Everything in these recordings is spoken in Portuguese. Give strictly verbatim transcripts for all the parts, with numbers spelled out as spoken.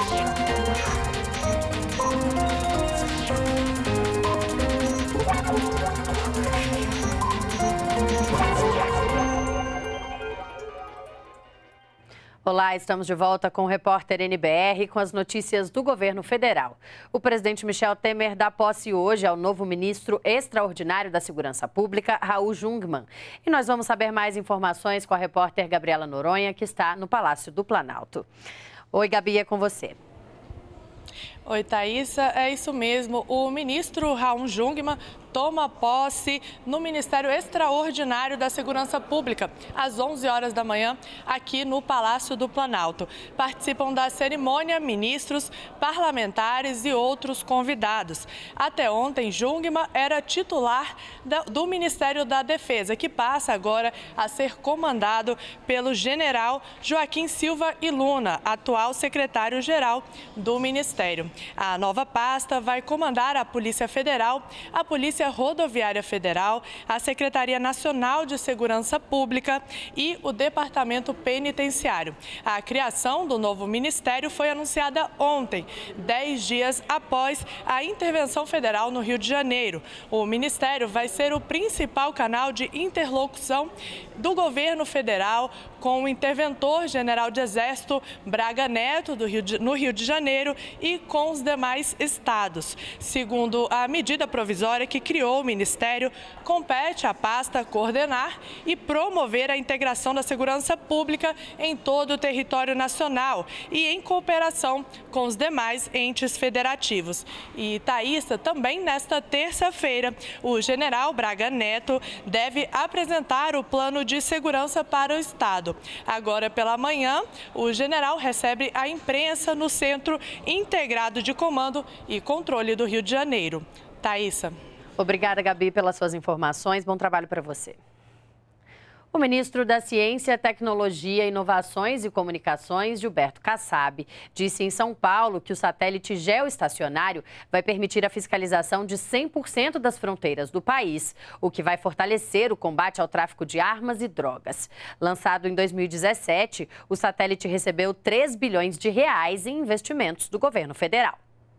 Olá, estamos de volta com o repórter N B R com as notícias do governo federal. O presidente Michel Temer dá posse hoje ao novo ministro extraordinário da Segurança Pública, Raul Jungmann. E nós vamos saber mais informações com a repórter Gabriela Noronha, que está no Palácio do Planalto. Oi, Gabi, é com você. Oi, Thaísa, é isso mesmo. O ministro Raul Jungmann toma posse no Ministério Extraordinário da Segurança Pública, às onze horas da manhã, aqui no Palácio do Planalto. Participam da cerimônia ministros, parlamentares e outros convidados. Até ontem, Jungmann era titular do Ministério da Defesa, que passa agora a ser comandado pelo general Joaquim Silva e Luna, atual secretário-geral do Ministério. A nova pasta vai comandar a Polícia Federal, a Polícia Rodoviária Federal, a Secretaria Nacional de Segurança Pública e o Departamento Penitenciário. A criação do novo ministério foi anunciada ontem, dez dias após a intervenção federal no Rio de Janeiro. O ministério vai ser o principal canal de interlocução do governo federal com o interventor-general de Exército Braga Neto, do Rio de, no Rio de Janeiro, e com os demais estados. Segundo a medida provisória que criou o Ministério, compete à pasta coordenar e promover a integração da segurança pública em todo o território nacional e em cooperação com os demais entes federativos. E, Thaísa, também nesta terça-feira, o general Braga Neto deve apresentar o plano de segurança para o estado. Agora pela manhã, o general recebe a imprensa no Centro Integrado de Comando e Controle do Rio de Janeiro. Thaísa. Obrigada, Gabi, pelas suas informações. Bom trabalho para você. O ministro da Ciência, Tecnologia, Inovações e Comunicações, Gilberto Kassab, disse em São Paulo que o satélite geoestacionário vai permitir a fiscalização de cem por cento das fronteiras do país, o que vai fortalecer o combate ao tráfico de armas e drogas. Lançado em dois mil e dezessete, o satélite recebeu três bilhões de reais em investimentos do governo federal.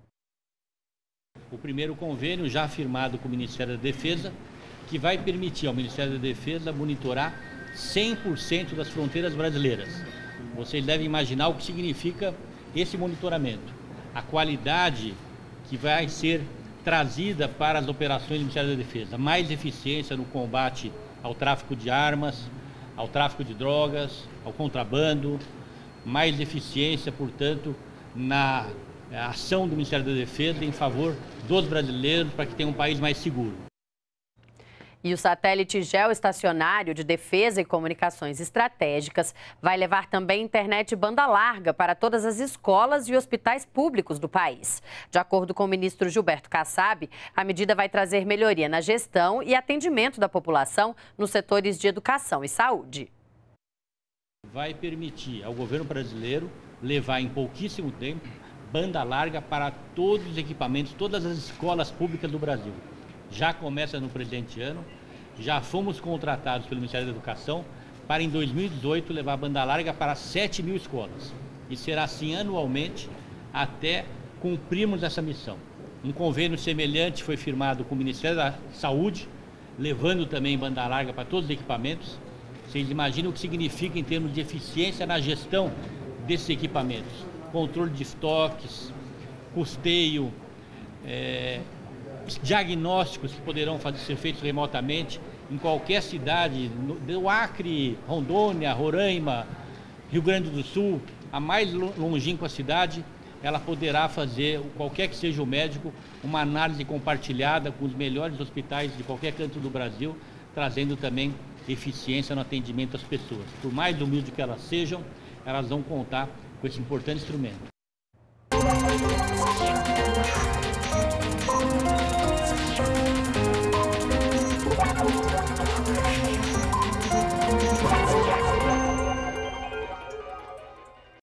O primeiro convênio já firmado com o Ministério da Defesa, que vai permitir ao Ministério da Defesa monitorar cem por cento das fronteiras brasileiras. Vocês devem imaginar o que significa esse monitoramento, a qualidade que vai ser trazida para as operações do Ministério da Defesa, mais eficiência no combate ao tráfico de armas, ao tráfico de drogas, ao contrabando, mais eficiência, portanto, na ação do Ministério da Defesa em favor dos brasileiros para que tenham um país mais seguro. E o satélite geoestacionário de defesa e comunicações estratégicas vai levar também internet banda larga para todas as escolas e hospitais públicos do país. De acordo com o ministro Gilberto Kassab, a medida vai trazer melhoria na gestão e atendimento da população nos setores de educação e saúde. Vai permitir ao governo brasileiro levar em pouquíssimo tempo banda larga para todos os equipamentos, todas as escolas públicas do Brasil. Já começa no presente ano, já fomos contratados pelo Ministério da Educação para em dois mil e dezoito levar banda larga para sete mil escolas. E será assim anualmente até cumprirmos essa missão. Um convênio semelhante foi firmado com o Ministério da Saúde, levando também banda larga para todos os equipamentos. Vocês imaginam o que significa em termos de eficiência na gestão desses equipamentos. Controle de estoques, custeio, é, diagnósticos que poderão fazer, ser feitos remotamente em qualquer cidade, no, do Acre, Rondônia, Roraima, Rio Grande do Sul, a mais longínqua cidade, ela poderá fazer, qualquer que seja o médico, uma análise compartilhada com os melhores hospitais de qualquer canto do Brasil, trazendo também eficiência no atendimento às pessoas. Por mais humilde que elas sejam, elas vão contar com esse importante instrumento.